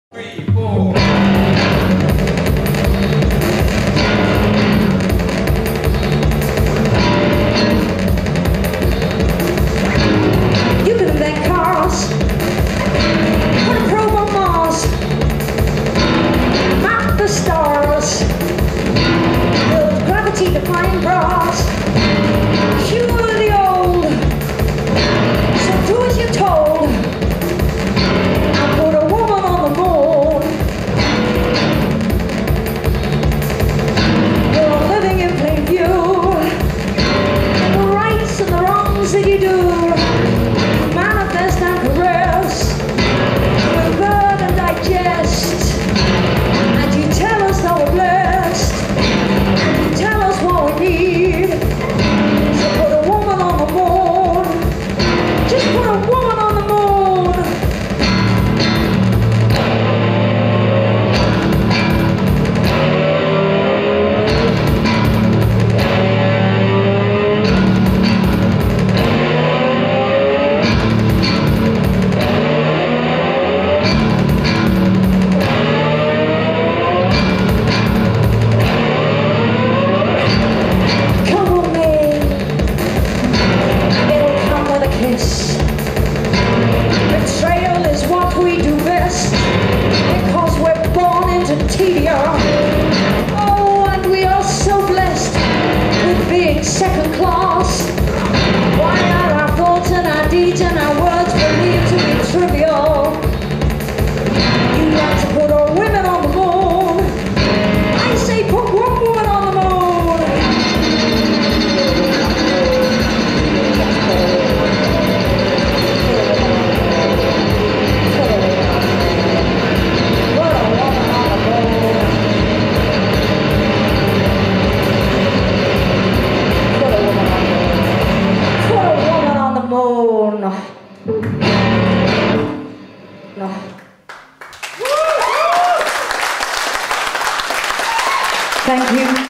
3, 4. You can invent cars, put a probe on Mars, map the stars, build gravity-defying bras, cure the old, so do as you're told, and put a woman on the moon. You're living in plain view, the rights and the wrongs that you do. Manifest and caress, we burn and digest, and you tell us that we're blessed, and you tell us what we need. So put a woman on the moon, just put a woman on the moon. Betrayal is what we do best, because we're born into Toyah. Oh, and we are so blessed with being second class. Why are our thoughts and our deeds and our words believed to be trivial? You like to put all women on the moon. I say put one woman on the moon. No. Thank you.